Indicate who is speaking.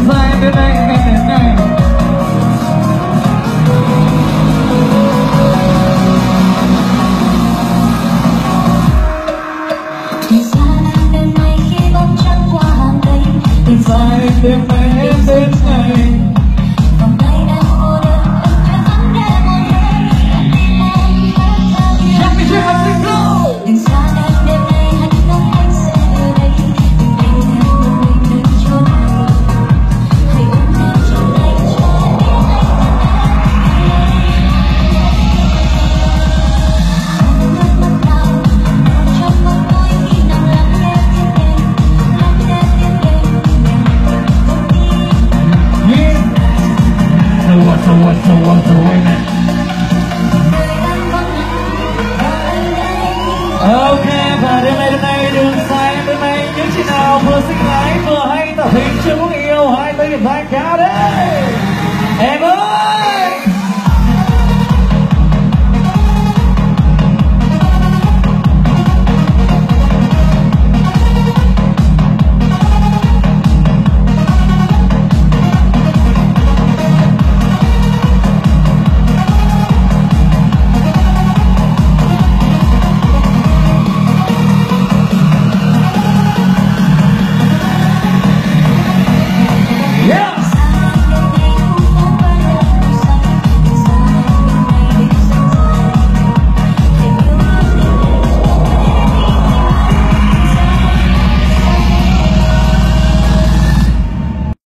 Speaker 1: dài đến đây đến đây. Dài đêm nay em đến ngày vòng tay đang cô đơn em chưa vấn đề một nơi chẳng bị chuyện hành tinh đâu đừng xa em đêm nay hạnh phúc anh sẽ ở đây đừng đi theo mình đến chốn này hãy ôm em trong tay cho em biết anh nước mắt nào trong mắt tôi khi nào lắng nghe tiếng đêm Ok, và đêm nay đường dài đêm nay những chị nào vừa xinh gái vừa hay tạo hình chưa có yêu hãy tới điểm danh cao đấy em ơi.